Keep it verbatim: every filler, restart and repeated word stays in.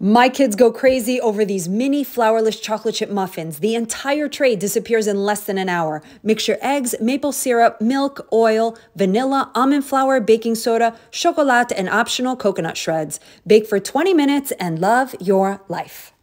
My kids go crazy over these mini flourless chocolate chip muffins. The entire tray disappears in less than an hour. Mix your eggs, maple syrup, milk, oil, vanilla, almond flour, baking soda, chocolate, and optional coconut shreds. Bake for twenty minutes and love your life.